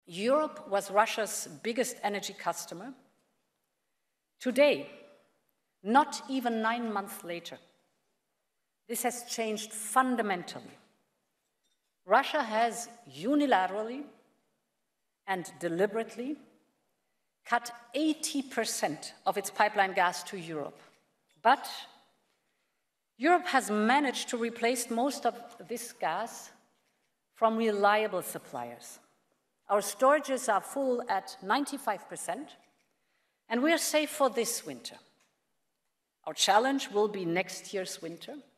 Europe was Russia's biggest energy customer. Today, not even 9 months later, this has changed fundamentally. Russia has unilaterally and deliberately cut 80% of its pipeline gas to Europe. But Europe has managed to replace most of this gas from reliable suppliers. Our storages are full at 95%, and we are safe for this winter. Our challenge will be next year's winter,